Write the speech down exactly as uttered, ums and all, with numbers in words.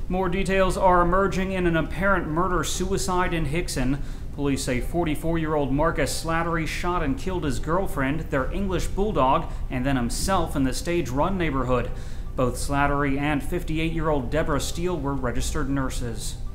More details are emerging in an apparent murder-suicide in Hixson. Police say forty-four-year-old Marcus Slattery shot and killed his girlfriend, their English bulldog, and then himself in the Stage Run neighborhood. Both Slattery and fifty-eight-year-old Deborah Steele were registered nurses.